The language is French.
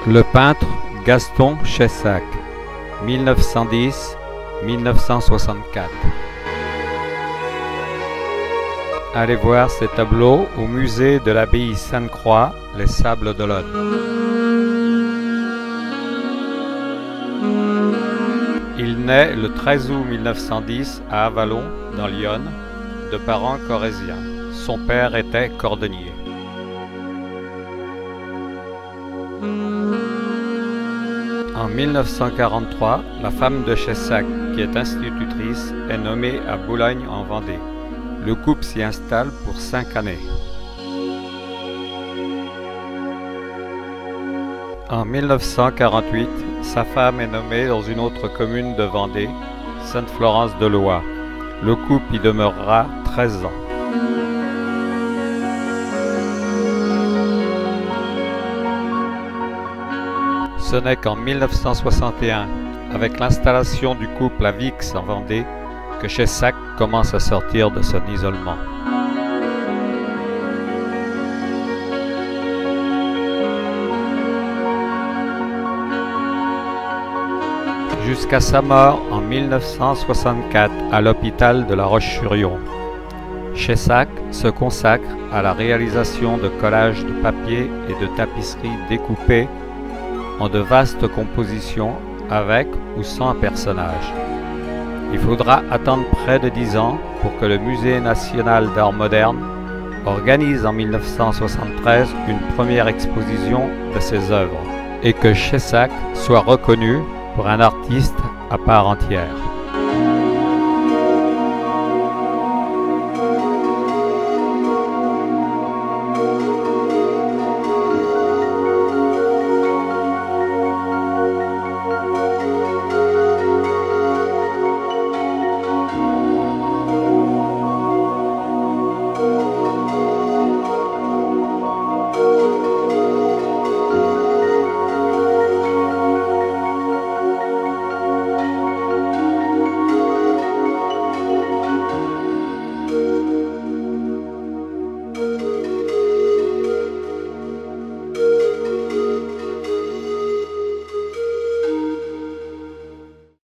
Le peintre Gaston Chessac, 1910-1964. Allez voir ces tableaux au musée de l'abbaye Sainte-Croix, les Sables d'Olonne. Il naît le 13 août 1910 à Avallon, dans l'Yonne, de parents corréziens. Son père était cordonnier. En 1943, la femme de Chessac, qui est institutrice, est nommée à Boulogne en Vendée. Le couple s'y installe pour 5 années. En 1948, sa femme est nommée dans une autre commune de Vendée, Sainte-Florence-de-Loire. Le couple y demeurera 13 ans. Ce n'est qu'en 1961, avec l'installation du couple à Vix en Vendée, que Chessac commence à sortir de son isolement. Jusqu'à sa mort en 1964 à l'hôpital de La Roche-sur-Yon. Chessac se consacre à la réalisation de collages de papier et de tapisseries découpées en de vastes compositions avec ou sans personnages. Il faudra attendre près de 10 ans pour que le Musée national d'art moderne organise en 1973 une première exposition de ses œuvres et que Chessac soit reconnu pour un artiste à part entière.